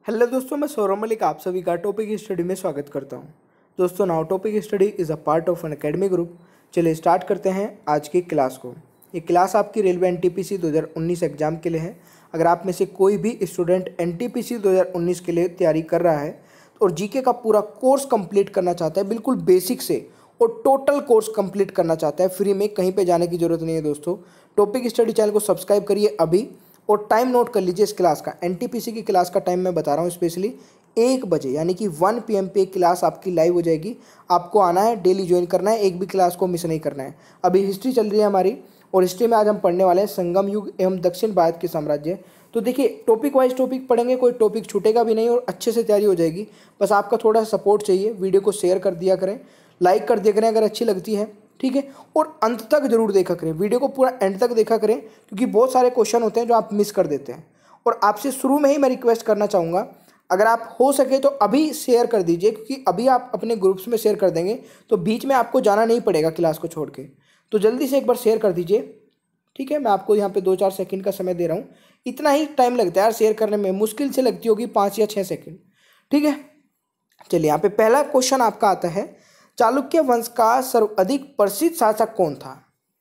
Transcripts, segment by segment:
Hello दोस्तों, मैं सौरभ मलिक आप सभी का टॉपिक स्टडी में स्वागत करता हूं। दोस्तों, now topic study is a part of an academy group. चलिए स्टार्ट करते हैं आज की क्लास को। ये क्लास आपकी रेलवे एनटीपीसी 2019 एग्जाम के लिए है। अगर आप में से कोई भी स्टूडेंट एनटीपीसी 2019 के लिए तैयारी कर रहा है और जीके का पूरा कोर्स कंप्लीट करना चाहता है, बिल्कुल बेसिक से और टोटल कोर्स कंप्लीट करना चाहता है फ्री में, कहीं पे जाने की जरूरत नहीं है दोस्तों। टॉपिक स्टडी चैनल को सब्सक्राइब करिए अभी और टाइम नोट कर लीजिए इस क्लास का। एनटीपीसी की क्लास का टाइम मैं बता रहा हूँ, स्पेशली 1 बजे यानी कि 1 PM पे क्लास आपकी लाइव हो जाएगी। आपको आना है, डेली ज्वाइन करना है, एक भी क्लास को मिस नहीं करना है। अभी हिस्ट्री चल रही है हमारी और हिस्ट्री में आज हम पढ़ने वाले हैं संगम युग एवं दक्षिण भारत के साम्राज्य। तो देखिए, टॉपिक वाइज टॉपिक पढ़ेंगे, कोई टॉपिक छूटेगा भी नहीं और अच्छे से तैयारी हो जाएगी। बस आपका थोड़ा सपोर्ट चाहिए। वीडियो को शेयर कर दिया करें, लाइक कर दिया करें अगर अच्छी लगती है, ठीक है। और अंत तक जरूर देखा करें, वीडियो को पूरा एंड तक देखा करें, क्योंकि बहुत सारे क्वेश्चन होते हैं जो आप मिस कर देते हैं। और आपसे शुरू में ही मैं रिक्वेस्ट करना चाहूँगा, अगर आप हो सके तो अभी शेयर कर दीजिए, क्योंकि अभी आप अपने ग्रुप्स में शेयर कर देंगे तो बीच में आपको जाना नहीं पड़ेगा क्लास को छोड़ के। तो जल्दी से एक बार शेयर कर दीजिए, ठीक है। मैं आपको यहाँ पे 2-4 सेकंड का समय दे रहा हूँ। इतना ही टाइम लगता है यार शेयर करने में, मुश्किल से लगती होगी 5 या 6 सेकंड, ठीक है। चलिए, यहाँ पे पहला क्वेश्चन आपका आता है, चालुक्य वंश का सर्वाधिक प्रसिद्ध शासक कौन था?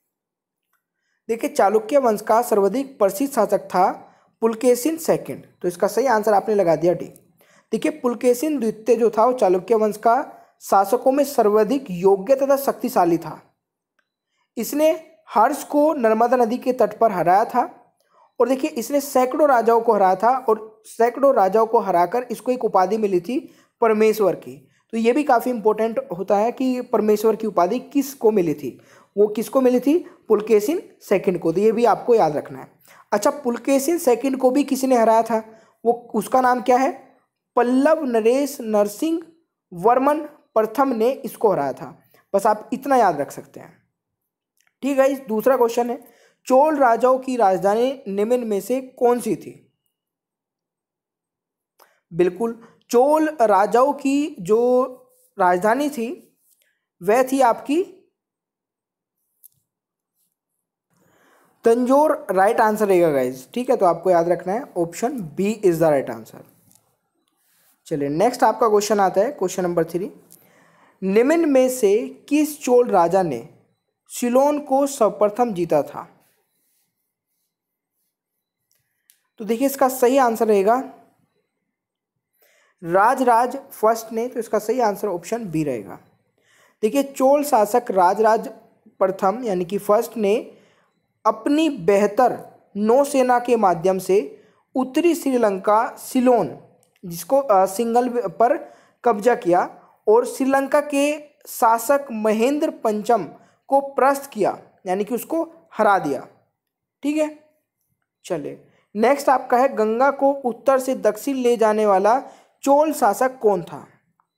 देखिए, चालुक्य वंश का सर्वाधिक प्रसिद्ध शासक था पुलकेशिन सेकंड। तो इसका सही आंसर आपने लगा दिया डी। देखिए, पुलकेशिन द्वितीय जो था वो चालुक्य वंश का शासकों में सर्वाधिक योग्य तथा शक्तिशाली था। इसने हर्ष को नर्मदा नदी के तट पर हराया था और देखिए, इसने सैकड़ों राजाओं को हराया था और सैकड़ों राजाओं को हराकर इसको एक उपाधि मिली थी परमेश्वर की। तो ये भी काफ़ी इंपॉर्टेंट होता है कि परमेश्वर की उपाधि किसको मिली थी, वो किसको मिली थी? पुलकेशिन सेकंड को। तो ये भी आपको याद रखना है। अच्छा, पुलकेशिन सेकंड को भी किसी ने हराया था, वो उसका नाम क्या है? पल्लव नरेश नरसिंह वर्मन प्रथम ने इसको हराया था। बस आप इतना याद रख सकते हैं, ठीक है। दूसरा क्वेश्चन है, चोल राजाओं की राजधानी निम्न में से कौन सी थी? बिल्कुल, चोल राजाओं की जो राजधानी थी वह थी आपकी तंजौर। राइट आंसर रहेगा गाइज, ठीक है। तो आपको याद रखना है option B is the right answer. चलिए, नेक्स्ट आपका क्वेश्चन आता है, क्वेश्चन नंबर 3। निम्न में से किस चोल राजा ने सिलोन को सर्वप्रथम जीता था? तो देखिए, इसका सही आंसर रहेगा राजराज फर्स्ट ने। तो इसका सही आंसर ऑप्शन बी रहेगा। देखिए, चोल शासक राजराज प्रथम यानी कि फर्स्ट ने अपनी बेहतर नौसेना के माध्यम से उत्तरी श्रीलंका सिलोन, जिसको सिंगल पर कब्जा किया और श्रीलंका के शासक महेंद्र पंचम को परास्त किया, यानी कि उसको हरा दिया, ठीक है। चलिए, नेक्स्ट आपका है, गंगा को उत्तर से दक्षिण ले जाने वाला चोल शासक कौन था?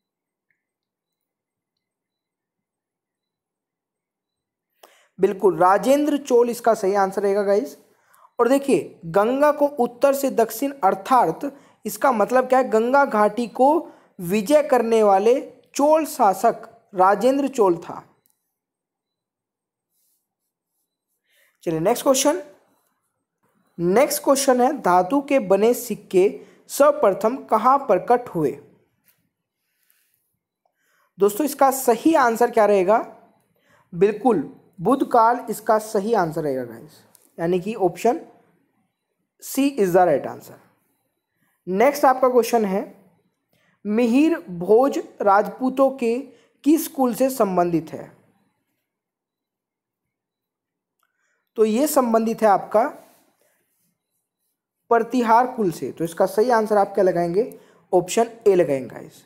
बिल्कुल, राजेंद्र चोल इसका सही आंसर रहेगा गाइस। और देखिए, गंगा को उत्तर से दक्षिण अर्थात इसका मतलब क्या है? गंगा घाटी को विजय करने वाले चोल शासक राजेंद्र चोल था। चलिए, नेक्स्ट क्वेश्चन। नेक्स्ट क्वेश्चन है, धातु के बने सिक्के सर्वप्रथम कहां प्रकट हुए? दोस्तों, इसका सही आंसर क्या रहेगा? बिल्कुल, बुद्ध काल इसका सही आंसर रहेगा गाइस, यानी कि option C is the right answer. Next आपका क्वेश्चन है, मिहिर भोज राजपूतों के किस कुल से संबंधित है? तो ये संबंधित है आपका प्रतिहार कुल से। तो इसका सही आंसर आप क्या लगाएंगे? ऑप्शन ए लगाएंगे गाइस।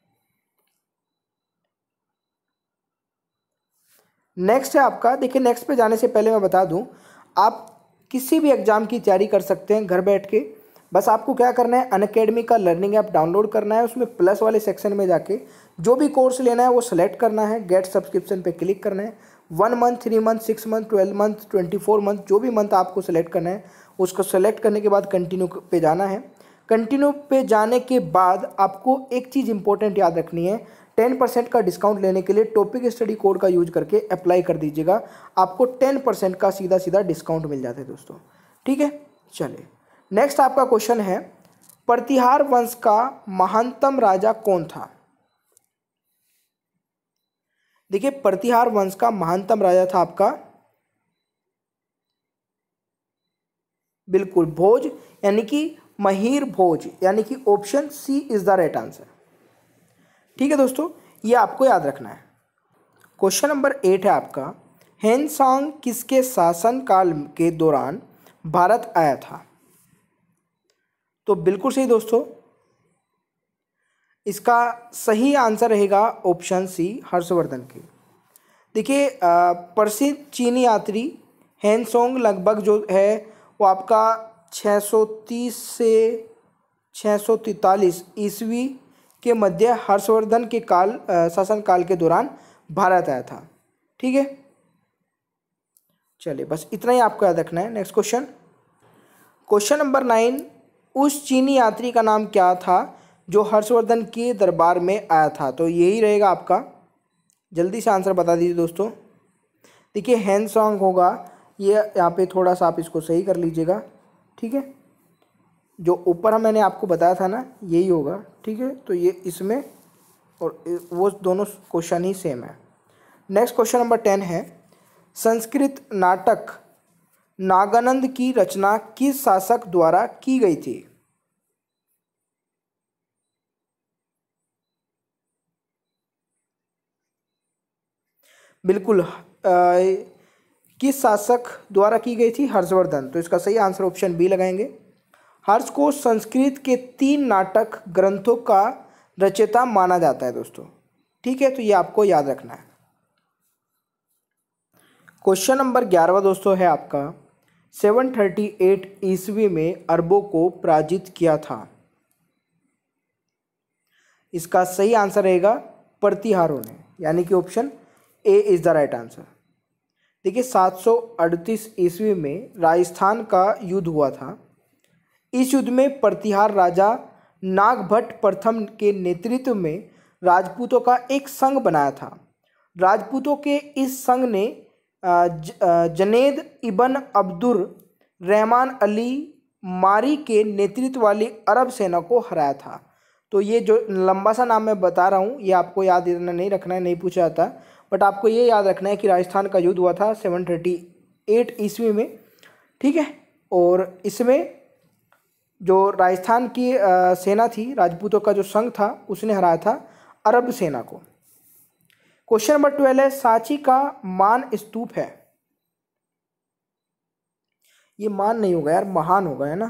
नेक्स्ट है आपका, देखिए, नेक्स्ट पे जाने से पहले मैं बता दूं, आप किसी भी एग्जाम की तैयारी कर सकते हैं घर बैठ के। बस आपको क्या करना है, अनअकैडमी का लर्निंग ऐप डाउनलोड करना है, उसमें प्लस वाले सेक्शन में जाके जो भी कोर्स लेना है वो सेलेक्ट करना है, गेट सब्सक्रिप्शन पे क्लिक करना है। 1 month, 3 month, 6 month, 12 month, 24 month, जो भी मंथ आपको सेलेक्ट करना है उसको सेलेक्ट करने के बाद कंटिन्यू पे जाना है। कंटिन्यू पे जाने के बाद आपको एक चीज़ इंपॉर्टेंट याद रखनी है, 10% का डिस्काउंट लेने के लिए टॉपिक स्टडी कोड का यूज करके अप्लाई कर दीजिएगा, आपको 10% का सीधा सीधा डिस्काउंट मिल जाता है दोस्तों, ठीक है। चलिए, नेक्स्ट आपका क्वेश्चन है, प्रतिहार वंश का महानतम राजा कौन था? देखिए, प्रतिहार वंश का महानतम राजा था आपका बिल्कुल भोज, यानी कि महीर भोज, यानी कि option C is the right answer. ठीक है दोस्तों, ये आपको याद रखना है। क्वेश्चन नंबर 8 है आपका, हेनसांग किसके शासनकाल के दौरान भारत आया था? तो बिल्कुल सही दोस्तों, इसका सही आंसर रहेगा ऑप्शन सी हर्षवर्धन की। देखिए, प्रसिद्ध चीनी यात्री हेनसोंग लगभग जो है वो आपका 630 से 643 ईस्वी के मध्य हर्षवर्धन के शासनकाल के दौरान भारत आया था। ठीक है, चलिए बस इतना ही आपको याद रखना है। नेक्स्ट क्वेश्चन, क्वेश्चन नंबर 9, उस चीनी यात्री का नाम क्या था जो हर्षवर्धन के दरबार में आया था? तो यही रहेगा आपका, जल्दी से आंसर बता दीजिए दोस्तों। देखिए, हेनसोंग होगा, ये यहाँ पे थोड़ा सा आप इसको सही कर लीजिएगा। ठीक है, जो ऊपर मैंने आपको बताया था ना, यही होगा। ठीक है, तो ये इसमें और वो दोनों क्वेश्चन ही सेम है। नेक्स्ट क्वेश्चन नंबर 10 है, संस्कृत नाटक नागानंद की रचना किस शासक द्वारा की गई थी? बिल्कुल, किस शासक द्वारा की गई थी? हर्षवर्धन। तो इसका सही आंसर ऑप्शन बी लगाएंगे। हर्ष को संस्कृत के 3 नाटक ग्रंथों का रचयिता माना जाता है दोस्तों। ठीक है, तो ये आपको याद रखना है। क्वेश्चन नंबर 11 दोस्तों है आपका, 738 ईस्वी में अरबों को पराजित किया था? इसका सही आंसर रहेगा प्रतिहारों ने, यानी कि option A is the right answer. देखिए, 738 ईस्वी में राजस्थान का युद्ध हुआ था। इस युद्ध में प्रतिहार राजा नागभट्ट प्रथम के नेतृत्व में राजपूतों का एक संघ बनाया था। राजपूतों के इस संघ ने जनेद इबन अब्दुर रहमान अली मारी के नेतृत्व वाली अरब सेना को हराया था। तो ये जो लंबा सा नाम मैं बता रहा हूँ, ये आपको याद नहीं रखना है, नहीं पूछा जाता, बट आपको ये याद रखना है कि राजस्थान का युद्ध हुआ था 738 ईस्वी में। ठीक है, और इसमें जो राजस्थान की सेना थी, राजपूतों का जो संघ था, उसने हराया था अरब सेना को। क्वेश्चन नंबर 12 है, सांची का मान स्तूप है? ये मान नहीं होगा यार, महान होगा, है ना,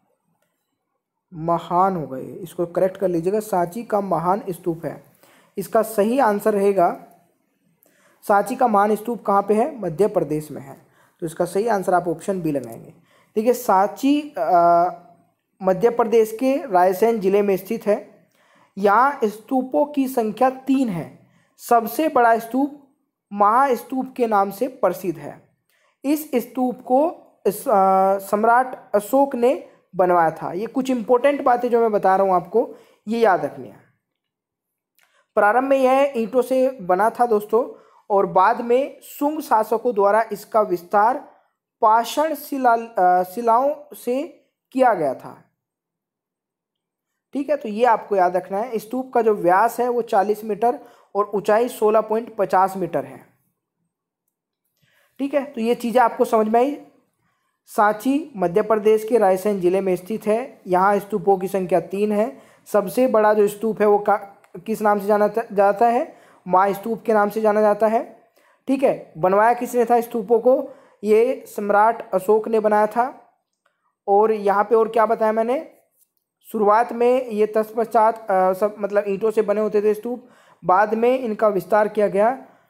महान होगा ये, इसको करेक्ट कर लीजिएगा। सांची का महान स्तूप है, इसका सही आंसर रहेगा। सांची का महान स्तूप कहाँ पे है? मध्य प्रदेश में है। तो इसका सही आंसर आप ऑप्शन बी लगाएंगे। देखिए, सांची मध्य प्रदेश के रायसेन जिले में स्थित है। यहाँ स्तूपों की संख्या 3 है। सबसे बड़ा स्तूप महास्तूप के नाम से प्रसिद्ध है। इस स्तूप को सम्राट अशोक ने बनवाया था। ये कुछ इंपॉर्टेंट बातें जो मैं बता रहा हूँ आपको, ये याद रखनी है। प्रारंभ में यह ईंटों से बना था दोस्तों, और बाद में शुंग शासकों द्वारा इसका विस्तार पाषाण शिलाओं से किया गया था। ठीक है, तो ये आपको याद रखना है। स्तूप का जो व्यास है वो 40 मीटर और ऊंचाई 16.50 मीटर है। ठीक है, तो ये चीज़ें आपको समझ में आई। सांची मध्य प्रदेश के रायसेन जिले में स्थित है। यहाँ स्तूपों की संख्या 3 है। सबसे बड़ा जो स्तूप है वो किस नाम से जाना जाता है? महास्तूप के नाम से जाना जाता है। ठीक है, बनवाया किसने था स्तूपों को? ये सम्राट अशोक ने बनाया था। और यहाँ पे और क्या बताया मैंने? शुरुआत में ये तत्पश्चात सब मतलब ईंटों से बने होते थे स्तूप, बाद में इनका विस्तार किया गया।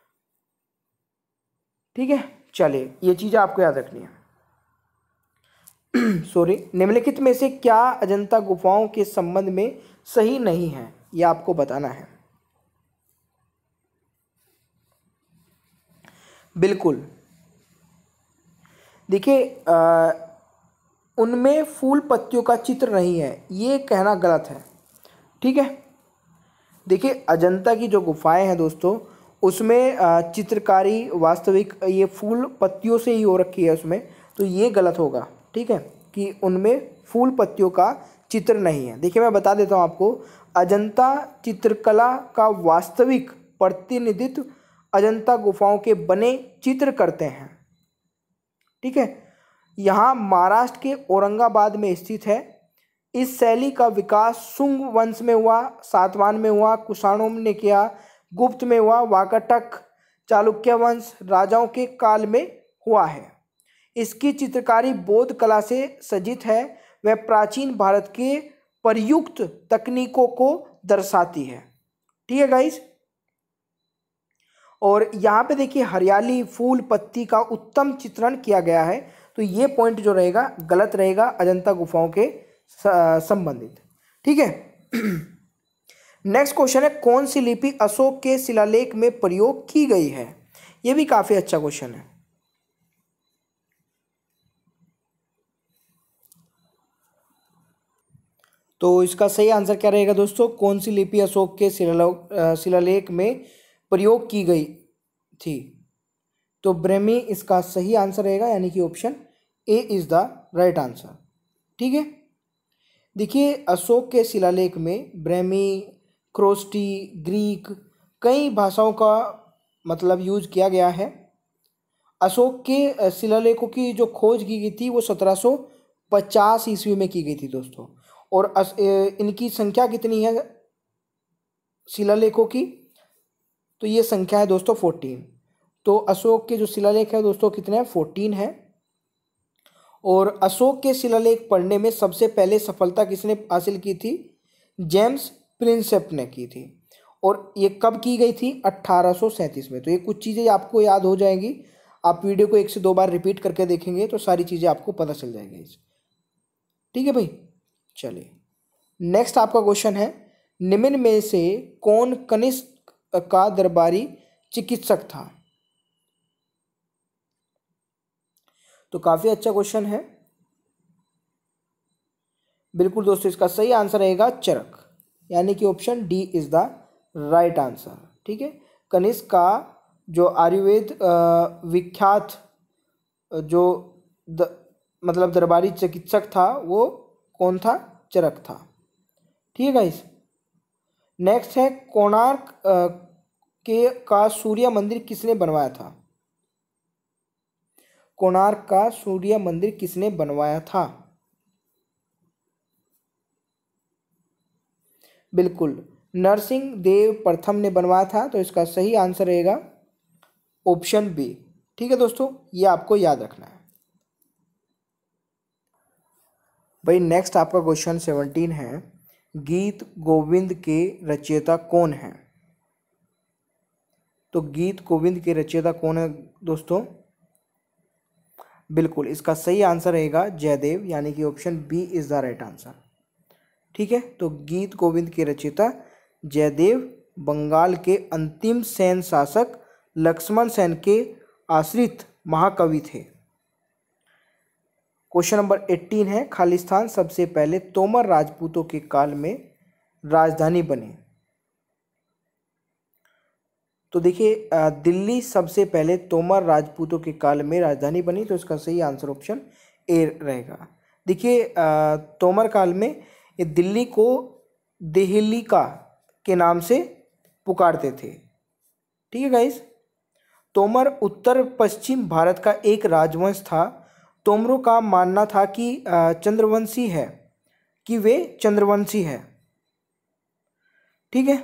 ठीक है, चलिए ये चीज़ें आपको याद रखनी है। सॉरी, निम्नलिखित में से क्या अजंता गुफाओं के संबंध में सही नहीं है? ये आपको बताना है। बिल्कुल, देखिए, उनमें फूल पत्तियों का चित्र नहीं है, ये कहना गलत है। ठीक है, देखिए, अजंता की जो गुफाएं हैं दोस्तों, उसमें चित्रकारी वास्तविक ये फूल पत्तियों से ही हो रखी है उसमें, तो ये गलत होगा। ठीक है, कि उनमें फूल पत्तियों का चित्र नहीं है। देखिए मैं बता देता हूँ आपको, अजंता चित्रकला का वास्तविक प्रतिनिधित्व अजंता गुफाओं के बने चित्र करते हैं। ठीक है, यहाँ महाराष्ट्र के औरंगाबाद में स्थित है। इस शैली का विकास शुंग वंश में हुआ, सातवाहन में हुआ, कुषाणों ने किया, गुप्त में हुआ, वाकाटक चालुक्य वंश राजाओं के काल में हुआ है। इसकी चित्रकारी बौद्ध कला से सज्जित है। वह प्राचीन भारत के प्रयुक्त तकनीकों को दर्शाती है। ठीक है गाइस, और यहाँ पे देखिए हरियाली, फूल, पत्ती का उत्तम चित्रण किया गया है। तो ये पॉइंट जो रहेगा गलत रहेगा अजंता गुफाओं के संबंधित। ठीक है, नेक्स्ट क्वेश्चन है, कौन सी लिपि अशोक के शिलालेख में प्रयोग की गई है? ये भी काफी अच्छा क्वेश्चन है। तो इसका सही आंसर क्या रहेगा दोस्तों? कौन सी लिपि अशोक के शिलालेख में प्रयोग की गई थी? तो ब्रह्मी इसका सही आंसर रहेगा, यानी कि option A is the right answer. ठीक है, देखिए अशोक के शिलालेख में ब्रह्मी, क्रोस्टी, ग्रीक कई भाषाओं का मतलब यूज किया गया है। अशोक के शिलालेखों की जो खोज की गई थी वो 1750 ईस्वी में की गई थी दोस्तों। और इनकी संख्या कितनी है शिलालेखों की? तो ये संख्या है दोस्तों 14। तो अशोक के जो शिलालेख है दोस्तों कितने हैं? 14 है। और अशोक के शिलालेख पढ़ने में सबसे पहले सफलता किसने हासिल की थी? जेम्स प्रिंसेप ने की थी। और ये कब की गई थी? 1837 में। तो ये कुछ चीज़ें आपको याद हो जाएंगी, आप वीडियो को 1 से 2 बार रिपीट करके देखेंगे तो सारी चीज़ें आपको पता चल जाएगी। ठीक है भाई, चलिए नेक्स्ट आपका क्वेश्चन है, निम्न में से कौन कनिष्क का दरबारी चिकित्सक था? तो काफी अच्छा क्वेश्चन है। बिल्कुल दोस्तों, इसका सही आंसर रहेगा चरक, यानी कि option D is the right answer. ठीक है, कनिष्क का जो आयुर्वेद विख्यात जो मतलब दरबारी चिकित्सक था वो कौन था? चरक था। ठीक है गाइस, नेक्स्ट है, कोणार्क का सूर्य मंदिर किसने बनवाया था? कोणार्क का सूर्य मंदिर किसने बनवाया था? बिल्कुल नरसिंह देव प्रथम ने बनवाया था। तो इसका सही आंसर रहेगा ऑप्शन बी। ठीक है दोस्तों, ये आपको याद रखना है। भाई नेक्स्ट आपका क्वेश्चन 17 है, गीत गोविंद के रचयिता कौन है? तो गीत गोविंद के रचयिता कौन है दोस्तों? बिल्कुल इसका सही आंसर रहेगा जयदेव, यानी कि option B is the right answer. ठीक है, तो गीत गोविंद के रचयिता जयदेव बंगाल के अंतिम सेन शासक लक्ष्मण सेन के आश्रित महाकवि थे। क्वेश्चन नंबर 18 है, खालिस्तान सबसे पहले तोमर राजपूतों के काल में राजधानी बनी। तो देखिए दिल्ली सबसे पहले तोमर राजपूतों के काल में राजधानी बनी। तो इसका सही आंसर ऑप्शन ए रहेगा। देखिए तोमर काल में ये दिल्ली को देहलिका के नाम से पुकारते थे। ठीक है गाइस, तोमर उत्तर पश्चिम भारत का एक राजवंश था। तोमरों का मानना था कि चंद्रवंशी है, कि वे चंद्रवंशी है। ठीक है,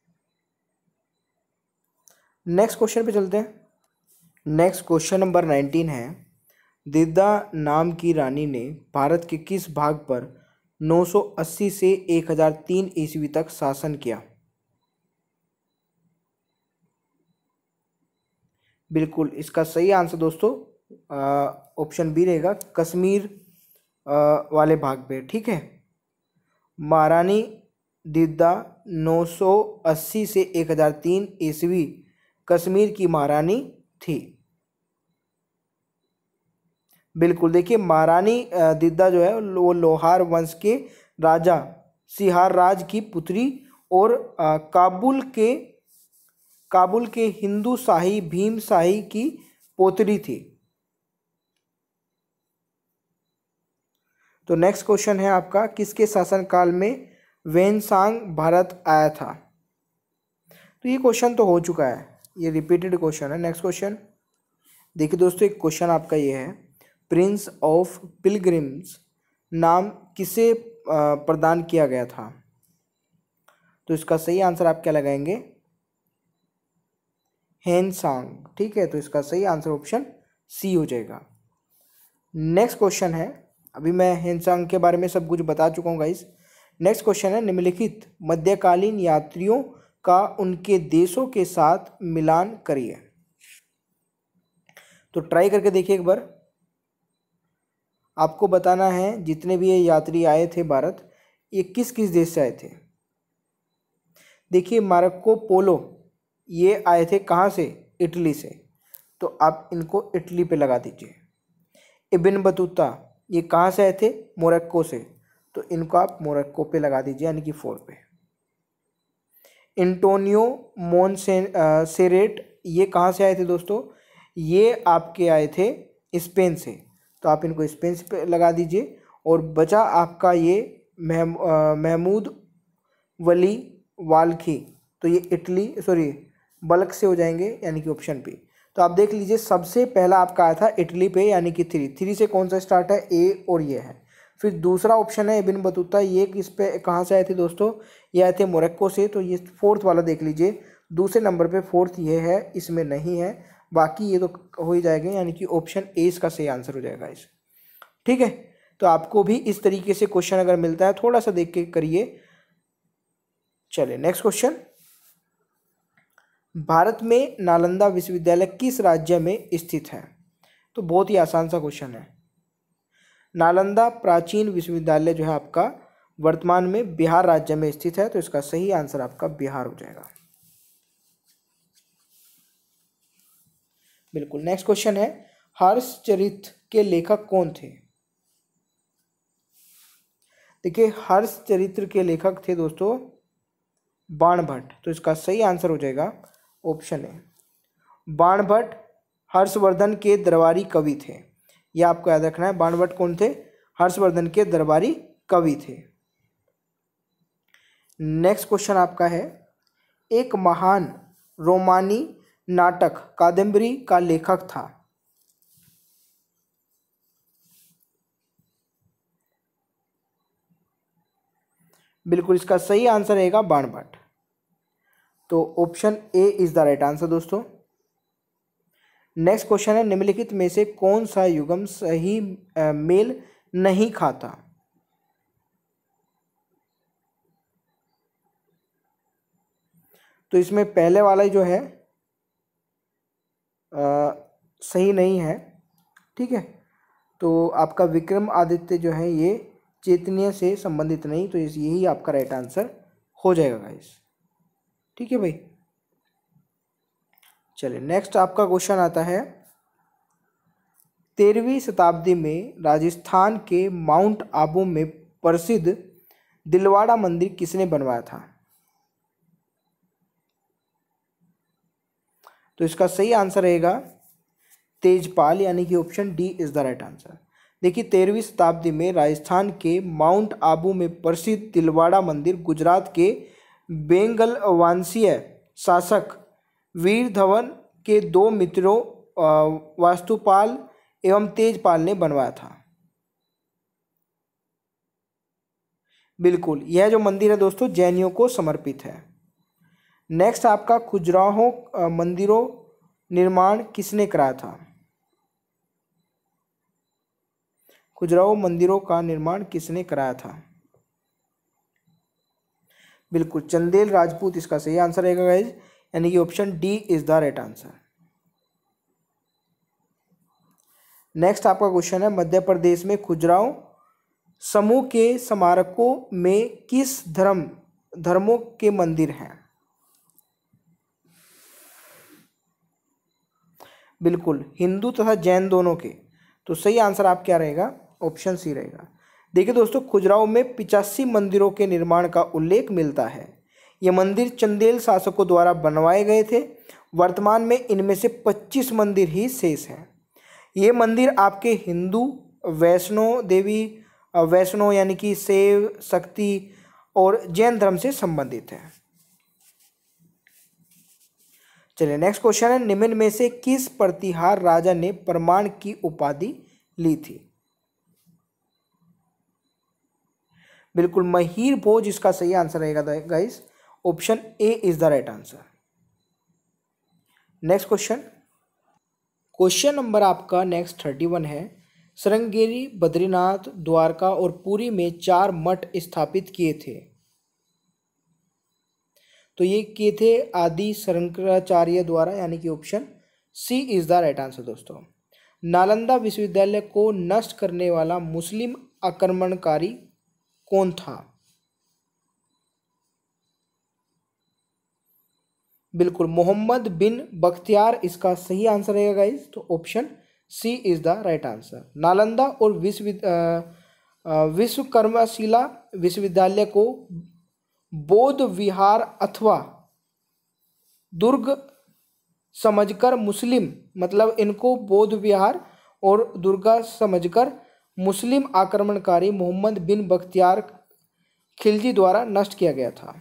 नेक्स्ट क्वेश्चन पे चलते हैं। नेक्स्ट क्वेश्चन नंबर 19 है, दिद्दा नाम की रानी ने भारत के किस भाग पर 980 से 1003 ईस्वी तक शासन किया? बिल्कुल इसका सही आंसर दोस्तों ऑप्शन बी रहेगा, कश्मीर वाले भाग पे। ठीक है, महारानी दिद्दा 980 से 1003 ईस्वी कश्मीर की महारानी थी। बिल्कुल देखिए महारानी दिद्दा जो है वो लोहार वंश के राजा सिहार राज की पुत्री और काबुल के हिंदू शाही भीम शाही की पोतरी थी। तो नेक्स्ट क्वेश्चन है आपका, किसके शासनकाल में वेनसांग भारत आया था? तो ये क्वेश्चन तो हो चुका है, ये रिपीटेड क्वेश्चन है। नेक्स्ट क्वेश्चन देखिए दोस्तों, एक क्वेश्चन आपका ये है, प्रिंस ऑफ पिलग्रिम्स नाम किसे प्रदान किया गया था? तो इसका सही आंसर आप क्या लगाएंगे? हेनसांग। ठीक है, तो इसका सही आंसर ऑप्शन सी हो जाएगा। नेक्स्ट क्वेश्चन है, अभी मैं हेनसांग के बारे में सब कुछ बता चुका हूँ गाइस। नेक्स्ट क्वेश्चन है, निम्नलिखित मध्यकालीन यात्रियों का उनके देशों के साथ मिलान करिए। तो ट्राई करके देखिए एक बार, आपको बताना है जितने भी ये यात्री आए थे भारत, ये किस किस देश से आए थे। देखिए मार्को पोलो ये आए थे कहाँ से? इटली से, तो आप इनको इटली पे लगा दीजिए। इब्न बतूता ये कहाँ से आए थे? मोरक्को से, तो इनको आप मोरक्को पे लगा दीजिए, यानी कि 4 पे। एंटोनियो मोनसेरेट ये कहाँ से आए थे दोस्तों? ये आपके आए थे स्पेन से, तो आप इनको स्पेन पे लगा दीजिए। और बचा आपका ये महमूद वली वाल्की, तो ये इटली बल्क से हो जाएंगे, यानी कि ऑप्शन पे। तो आप देख लीजिए, सबसे पहला आपका आया था इटली पे, यानी कि 3 से कौन सा स्टार्ट है? ए, और ये है। फिर दूसरा ऑप्शन है इब्न बतूता, ये किस पे कहाँ से आए थे दोस्तों? ये आए थे मोरक्को से, तो ये 4th वाला देख लीजिए, दूसरे नंबर पे 4th ये है, इसमें नहीं है, बाकी ये तो हो ही जाएगा, यानी कि ऑप्शन ए इसका सही आंसर हो जाएगा इस। ठीक है, तो आपको भी इस तरीके से क्वेश्चन अगर मिलता है थोड़ा सा देख के करिए। चलिए नेक्स्ट क्वेश्चन, भारत में नालंदा विश्वविद्यालय किस राज्य में स्थित है? तो बहुत ही आसान सा क्वेश्चन है। नालंदा प्राचीन विश्वविद्यालय जो है आपका वर्तमान में बिहार राज्य में स्थित है, तो इसका सही आंसर आपका बिहार हो जाएगा। बिल्कुल। नेक्स्ट क्वेश्चन है, हर्षचरित के लेखक कौन थे? देखिए हर्षचरित्र के लेखक थे दोस्तों बाणभट्ट, तो इसका सही आंसर हो जाएगा ऑप्शन ए। बाणभट्ट हर्षवर्धन के दरबारी कवि थे, यह आपको याद रखना है। बाणभट्ट कौन थे? हर्षवर्धन के दरबारी कवि थे। नेक्स्ट क्वेश्चन आपका है, एक महान रोमानी नाटक कादम्बरी का लेखक था? बिल्कुल, इसका सही आंसर रहेगा बाणभट्ट, तो option A is the right answer दोस्तों। नेक्स्ट क्वेश्चन है, निम्नलिखित में से कौन सा युग्म सही मेल नहीं खाता? तो इसमें पहले वाला जो है सही नहीं है। ठीक है, तो आपका विक्रम आदित्य जो है ये चैतन्य से संबंधित नहीं, तो यही आपका राइट आंसर हो जाएगा गाइस। ठीक है भाई, चलिए नेक्स्ट आपका क्वेश्चन आता है, 13वीं शताब्दी में राजस्थान के माउंट आबू में प्रसिद्ध दिलवाड़ा मंदिर किसने बनवाया था? तो इसका सही आंसर रहेगा तेजपाल, यानी कि option D is the right answer. देखिए 13वीं शताब्दी में राजस्थान के माउंट आबू में प्रसिद्ध दिलवाड़ा मंदिर गुजरात के बेंगल वंशीय शासक वीर धवन के 2 मित्रों वास्तुपाल एवं तेजपाल ने बनवाया था। बिल्कुल, यह जो मंदिर है दोस्तों जैनियों को समर्पित है। नेक्स्ट आपका खजुराहो मंदिरों निर्माण किसने कराया था? खजुराहो मंदिरों का निर्माण किसने कराया था? बिल्कुल, चंदेल राजपूत इसका सही आंसर रहेगा गाइज, यानी कि option D is the right answer. Next आपका क्वेश्चन है, मध्य प्रदेश में खजुराहो समूह के स्मारकों में किस धर्मों के मंदिर हैं? बिल्कुल, हिंदू तथा जैन दोनों के, तो सही आंसर आप क्या रहेगा? ऑप्शन सी रहेगा। देखिए दोस्तों, खजुराहो में 85 मंदिरों के निर्माण का उल्लेख मिलता है। ये मंदिर चंदेल शासकों द्वारा बनवाए गए थे। वर्तमान में इनमें से 25 मंदिर ही शेष हैं। ये मंदिर आपके हिंदू, वैष्णो देवी, वैष्णव यानी कि शैव, शक्ति और जैन धर्म से संबंधित है। चलिए नेक्स्ट क्वेश्चन है, निम्न में से किस प्रतिहार राजा ने प्रमाण की उपाधि ली थी? बिल्कुल महीर भोज इसका सही आंसर रहेगा guys, option A is the right answer. Next question number आपका नेक्स्ट 31 है, श्रृंगेरी, बद्रीनाथ, द्वारका और पुरी में 4 मठ स्थापित किए थे। तो ये किए थे आदि शंकराचार्य द्वारा, यानी कि option C is the right answer दोस्तों। नालंदा विश्वविद्यालय को नष्ट करने वाला मुस्लिम आक्रमणकारी कौन था? बिल्कुल मोहम्मद बिन बख्तियार इसका सही आंसर रहेगा गाइस, तो option C is the right answer. Nalanda और विश्वकर्माशिला विश्वविद्यालय को बौद्ध विहार अथवा दुर्ग समझकर मुस्लिम, मतलब इनको बौद्ध विहार और दुर्गा समझकर मुस्लिम आक्रमणकारी मोहम्मद बिन बख्तियार खिलजी द्वारा नष्ट किया गया था।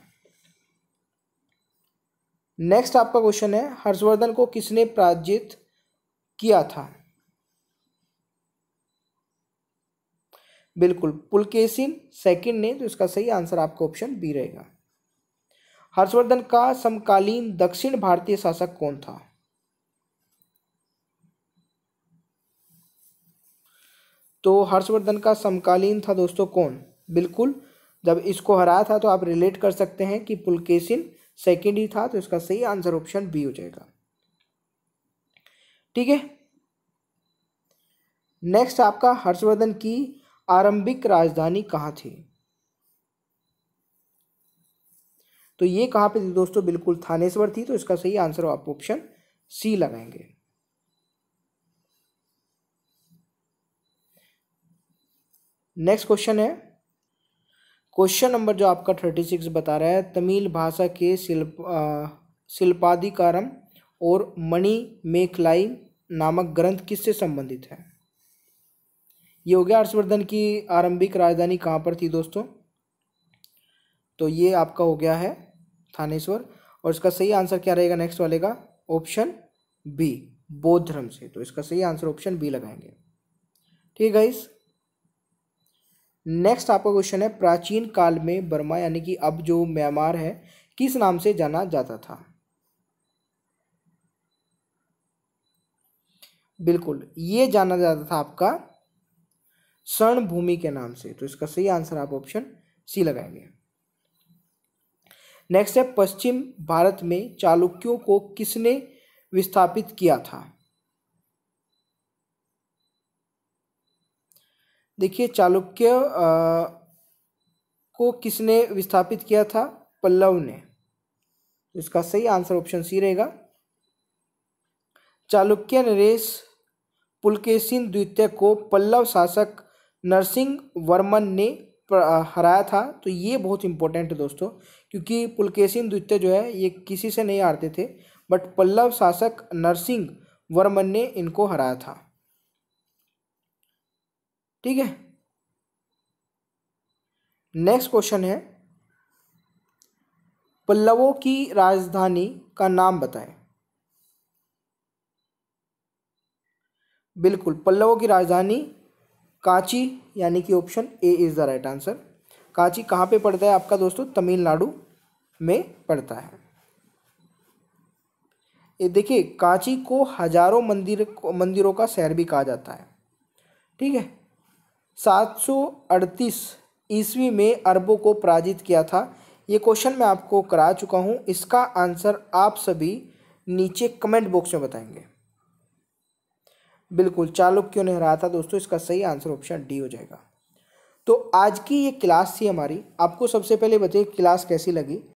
नेक्स्ट आपका क्वेश्चन है, हर्षवर्धन को किसने पराजित किया था? बिल्कुल पुलकेशिन सेकंड ने, तो इसका सही आंसर आपका ऑप्शन बी रहेगा। हर्षवर्धन का समकालीन दक्षिण भारतीय शासक कौन था? तो हर्षवर्धन का समकालीन था दोस्तों कौन? बिल्कुल जब इसको हराया था तो आप रिलेट कर सकते हैं कि पुलकेशिन सेकंड ही था, तो इसका सही आंसर ऑप्शन बी हो जाएगा। ठीक है, नेक्स्ट आपका हर्षवर्धन की आरंभिक राजधानी कहाँ थी? तो ये कहाँ पे थी दोस्तों? बिल्कुल थानेश्वर थी, तो इसका सही आंसर आप ऑप्शन सी लगाएंगे। नेक्स्ट क्वेश्चन है, क्वेश्चन नंबर जो आपका 36 बता रहा है, तमिल भाषा के शिल्पाधिकारम और मणि मेखलाई नामक ग्रंथ किससे संबंधित है? ये हो गया हर्षवर्धन की आरंभिक राजधानी कहाँ पर थी दोस्तों? तो ये आपका हो गया है थानेश्वर, और इसका सही आंसर क्या रहेगा नेक्स्ट वाले का? ऑप्शन बी, बौद्ध धर्म से, तो इसका सही आंसर ऑप्शन बी लगाएंगे। ठीक है गाइस, नेक्स्ट आपका क्वेश्चन है, प्राचीन काल में बर्मा यानी कि अब जो म्यांमार है किस नाम से जाना जाता था? बिल्कुल ये जाना जाता था आपका स्वर्ण भूमि के नाम से, तो इसका सही आंसर आप ऑप्शन सी लगाएंगे। नेक्स्ट है, पश्चिम भारत में चालुक्यों को किसने विस्थापित किया था? देखिए चालुक्य को किसने विस्थापित किया था? पल्लव ने, तो इसका सही आंसर ऑप्शन सी रहेगा। चालुक्य नरेश पुलकेशिन द्वितीय को पल्लव शासक नरसिंह वर्मन ने हराया था, तो ये बहुत इंपॉर्टेंट है दोस्तों, क्योंकि पुलकेशिन द्वितीय जो है ये किसी से नहीं हारते थे, बट पल्लव शासक नरसिंह वर्मन ने इनको हराया था। ठीक है, नेक्स्ट क्वेश्चन है, पल्लवों की राजधानी का नाम बताएं। बिल्कुल पल्लवों की राजधानी कांची, यानी कि option A is the right answer. Kanchi कहाँ पे पड़ता है आपका दोस्तों? तमिलनाडु में पड़ता है। ये देखिए कांची को हजारों मंदिरों का शहर भी कहा जाता है। ठीक है, 738 ईस्वी में अरबों को पराजित किया था। ये क्वेश्चन मैं आपको करा चुका हूँ, इसका आंसर आप सभी नीचे कमेंट बॉक्स में बताएंगे। बिल्कुल चालुक्यों ने हराया था दोस्तों, इसका सही आंसर ऑप्शन डी हो जाएगा। तो आज की ये क्लास थी हमारी, आपको सबसे पहले बताइए क्लास कैसी लगी।